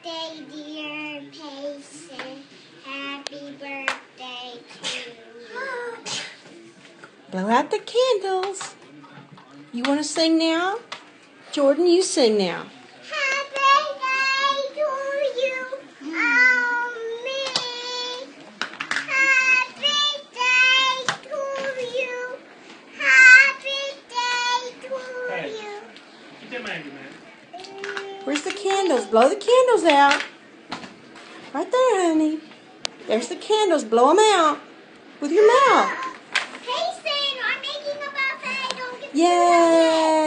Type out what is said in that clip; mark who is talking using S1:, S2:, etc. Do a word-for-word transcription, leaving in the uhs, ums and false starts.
S1: birthday, dear Payson. Happy birthday to you.
S2: Blow out the candles. You want to sing now? Jordan, you sing now.
S1: Happy birthday to you. Oh, me. Happy day to you. Happy day to
S3: Hey.
S1: you.
S3: Get them angry, man.
S2: Where's the candles? Blow the candles out. Right there, honey. There's the candles. Blow them out with your mouth.
S1: Payson, I'm making a buffet. Don't get
S2: Yay!